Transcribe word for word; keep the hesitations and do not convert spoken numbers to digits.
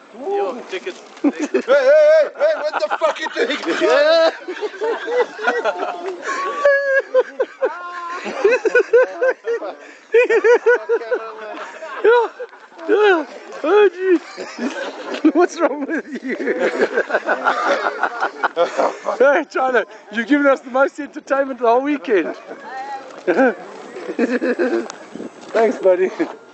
Yo, tickets. Hey, hey, hey, hey, what the fuck you doing? Yeah. Oh, geez. What's wrong with you? Hey, China, you've given us the most entertainment the whole weekend. Thanks, buddy.